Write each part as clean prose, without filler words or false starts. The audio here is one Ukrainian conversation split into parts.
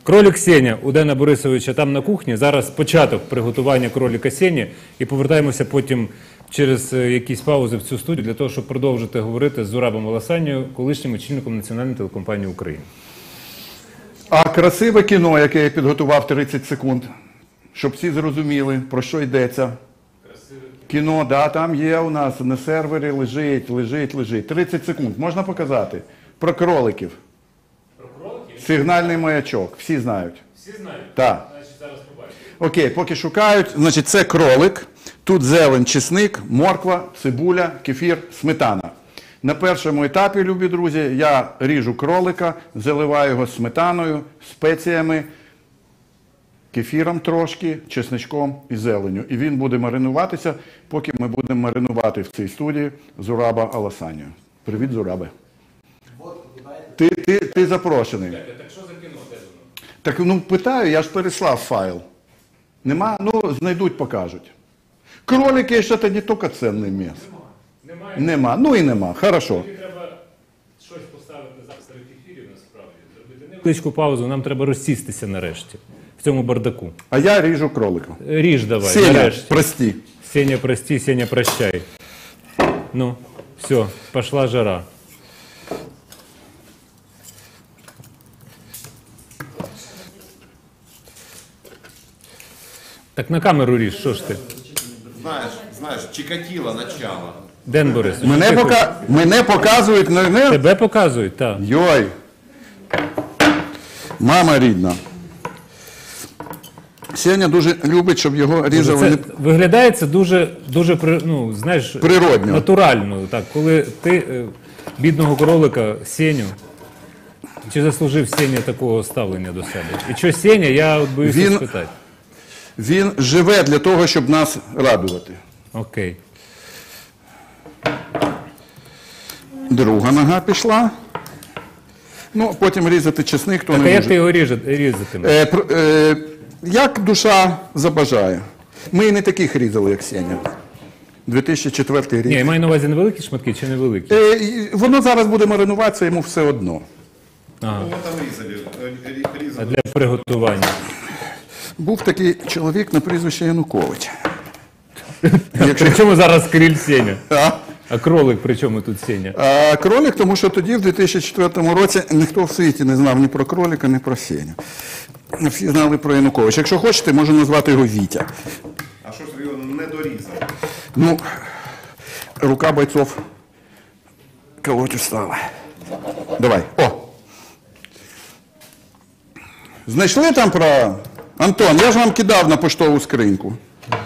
Кролик Сеня у Дена Борисовича там на кухні. Зараз початок приготування кролика Сені. І повертаємося потім через якісь паузи в цю студію для того, щоб продовжити говорити з Зурабом Аласаньєю, колишнім очільником Національної телекомпанії України. А красиве кіно, яке я підготував 30 секунд, щоб всі зрозуміли, про що йдеться. Кіно, да, там є у нас на сервері, лежить. 30 секунд. Можна показати? Про кроликів. Про кроликів? Сигнальний маячок. Всі знають. Всі знають? Так. Значить, зараз побачимо. Окей, поки шукають. Значить, це кролик. Тут зелень, чесник, морква, цибуля, кефір, сметана. На першому етапі, любі друзі, я ріжу кролика, заливаю його сметаною, спеціями, кефіром трошки, чесничком і зеленню. І він буде маринуватися, поки ми будемо маринувати в цій студії Зураба Аласаньєю. Привіт, Зурабе. Ти запрошений. Так що за кіно? Де воно? Так, ну, питаю, я ж переслав файл. Нема? Ну, знайдуть, покажуть. Кролики – це не тільки цінне м'ясо. Немає? Нема. Ну і нема. Хорошо. Тобі треба щось поставити серед ефірів, насправді. Зробити невеличку паузу, нам треба розсістися нарешті. В цьому бардаку. А я ріжу кролика. Ріж давай, Сеня, нарешті. прости. Сеня, прости, Сеня, прощай. Ну, все, пошла жара. Так на камеру ріж, що ж ти? Знаєш, Чикатило начало. Ден Борис. Мене показують, не? Тебе показують, так. Йой. Мама рідна. Сеня дуже любить, щоб його різали. Це виглядає це дуже ну, знаєш, Природньо. натурально. Так, коли ти бідного кролика Сеню, чи заслужив Сеня такого ставлення до себе? І що Сеня, я от боюся спитати. Він живе для того, щоб нас радувати. Окей. Друга нога пішла. Ну, потім різати чесник, хто Так, а не як може. ти його різатимеш? Як душа забажає. Ми і не таких різали, як Сеня. 2004 рік. Ні, я маю на увазі невеликі шматки чи невеликі? Воно зараз буде маринуватися, йому все одно. Ага. Кого там різали? А для приготування? Був такий чоловік на прізвище Янукович. При чому зараз криль Сеня? А? А кролик при чому тут Сеня? А кролик, тому що тоді, в 2004 році, ніхто в світі не знав ні про кролика, ні про Сеню. Всі знали про Януковича. Якщо хочете, можу назвати його Вітя. А що ж його не дорізав? Ну, рука бойцов колоть устала. Давай. О! Знайшли там про... Антон, я ж вам кидав на поштову скриньку.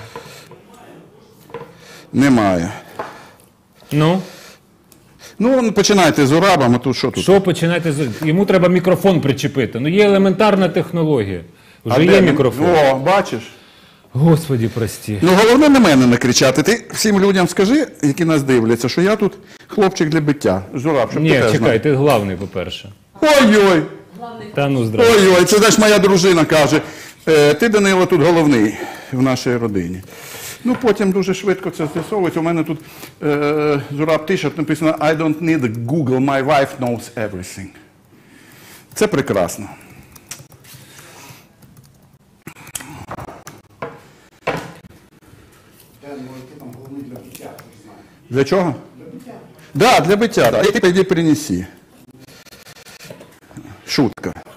Немає. Ну? Ну, починайте з Зурабом, а тут що тут? Що починати з... Йому треба мікрофон причепити. Ну, є елементарна технологія. Вже є мікрофон. О, бачиш? Господи, прості. Ну, головне на мене не кричати. Ти всім людям скажи, які нас дивляться, що я тут хлопчик для биття. Зураб, щоб Ні, ти теж чекай, знав. ти главний, по-перше. Ой-ой! Та ну, здравствуй. Ой-ой, це знаєш, моя дружина каже, ти, Данило, тут головний в нашій родині. Ну, потім дуже швидко це з'ясовується. У мене тут Зураб Тишат написано I don't need Google, my wife knows everything. Це прекрасно. Для чого? Для биття. Так, для биття. А ти піди принеси. Шутка.